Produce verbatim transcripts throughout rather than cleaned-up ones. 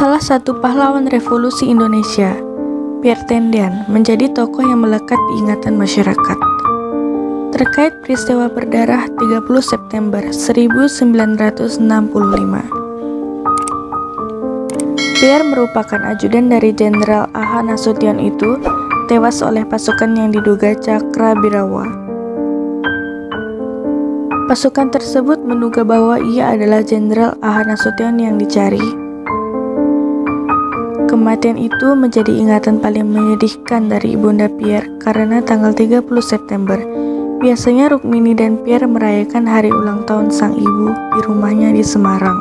Salah satu pahlawan revolusi Indonesia, Pierre Tendian, menjadi tokoh yang melekat di ingatan masyarakat. Terkait peristiwa berdarah tiga puluh September seribu sembilan ratus enam puluh lima. Pierre merupakan ajudan dari Jenderal A H Nasution itu tewas oleh pasukan yang diduga Cakrabirawa. Pasukan tersebut menduga bahwa ia adalah Jenderal A H Nasution yang dicari. Kematian itu menjadi ingatan paling menyedihkan dari Ibunda Pierre karena tanggal tiga puluh September biasanya Rukmini dan Pierre merayakan hari ulang tahun sang ibu di rumahnya di Semarang.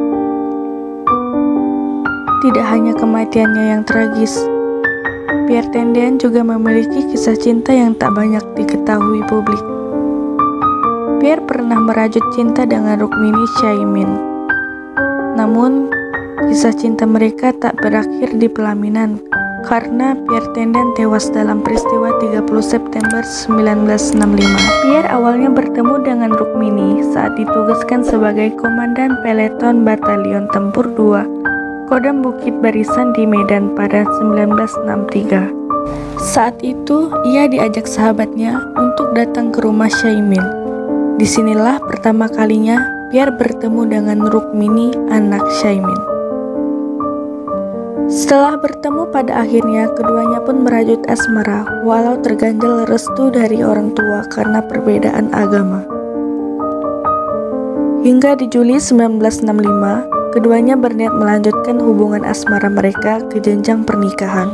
Tidak hanya kematiannya yang tragis, Pierre Tendian juga memiliki kisah cinta yang tak banyak diketahui publik. Pierre pernah merajut cinta dengan Rukmini Syaimin. Namun, kisah cinta mereka tak berakhir di pelaminan karena Pierre Tendian tewas dalam peristiwa tiga puluh September seribu sembilan ratus enam puluh lima. Pierre awalnya bertemu dengan Rukmini saat ditugaskan sebagai Komandan Peleton Batalion Tempur dua, Kodam Bukit Barisan di Medan pada seribu sembilan ratus enam puluh tiga. Saat itu, ia diajak sahabatnya untuk datang ke rumah Syaimin. Disinilah pertama kalinya Pierre bertemu dengan Rukmini, anak Syaimin. Setelah bertemu, pada akhirnya keduanya pun merajut asmara walau terganjal restu dari orang tua karena perbedaan agama. Hingga di Juli seribu sembilan ratus enam puluh lima, keduanya berniat melanjutkan hubungan asmara mereka ke jenjang pernikahan.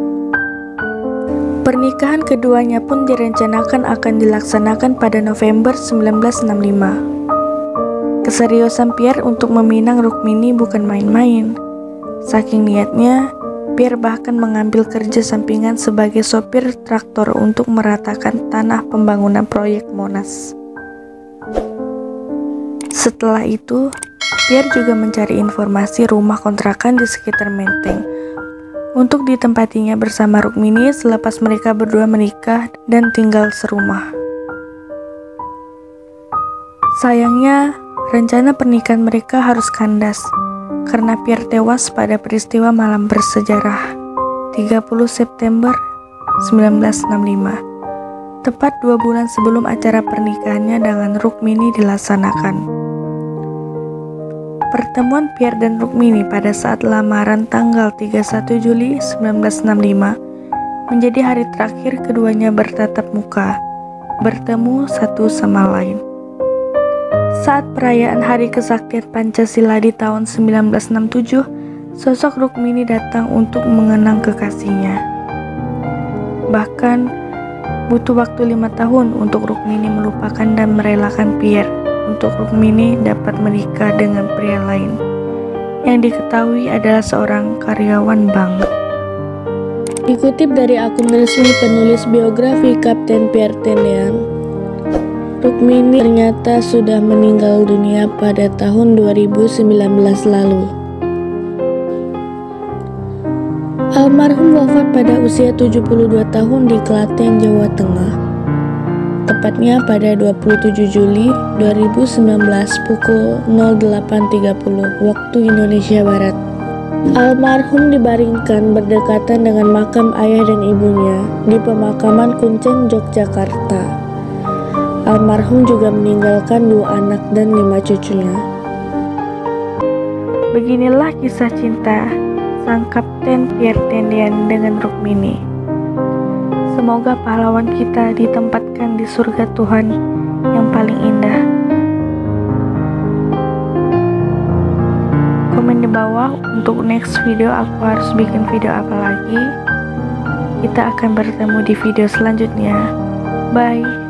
Pernikahan keduanya pun direncanakan akan dilaksanakan pada November seribu sembilan ratus enam puluh lima. Keseriusan Pierre untuk meminang Rukmini bukan main-main. Saking niatnya, Pierre bahkan mengambil kerja sampingan sebagai sopir traktor untuk meratakan tanah pembangunan proyek Monas. Setelah itu, Pierre juga mencari informasi rumah kontrakan di sekitar Menteng untuk ditempatinya bersama Rukmini selepas mereka berdua menikah dan tinggal serumah. Sayangnya, rencana pernikahan mereka harus kandas karena Pierre tewas pada peristiwa malam bersejarah tiga puluh September seribu sembilan ratus enam puluh lima, tepat dua bulan sebelum acara pernikahannya dengan Rukmini dilaksanakan. Pertemuan Pierre dan Rukmini pada saat lamaran tanggal tiga puluh satu Juli seribu sembilan ratus enam puluh lima menjadi hari terakhir keduanya bertatap muka, bertemu satu sama lain. Saat perayaan Hari Kesaktian Pancasila di tahun seribu sembilan ratus enam puluh tujuh, sosok Rukmini datang untuk mengenang kekasihnya. Bahkan, butuh waktu lima tahun untuk Rukmini melupakan dan merelakan Pierre untuk Rukmini dapat menikah dengan pria lain, yang diketahui adalah seorang karyawan bank. Dikutip dari akun resmi penulis biografi Kapten Pierre Tendian, Rukmini ternyata sudah meninggal dunia pada tahun dua ribu sembilan belas lalu. Almarhum wafat pada usia tujuh puluh dua tahun di Klaten, Jawa Tengah. Tepatnya pada dua puluh tujuh Juli dua ribu sembilan belas pukul nol delapan tiga puluh waktu Indonesia Barat. Almarhum dibaringkan berdekatan dengan makam ayah dan ibunya di pemakaman Kuncen, Yogyakarta. Almarhum juga meninggalkan dua anak dan lima cucunya. Beginilah kisah cinta sang Kapten Pierre Tendian dengan Rukmini. Semoga pahlawan kita ditempatkan di surga Tuhan yang paling indah. Komen di bawah untuk next video aku harus bikin video apa lagi. Kita akan bertemu di video selanjutnya. Bye.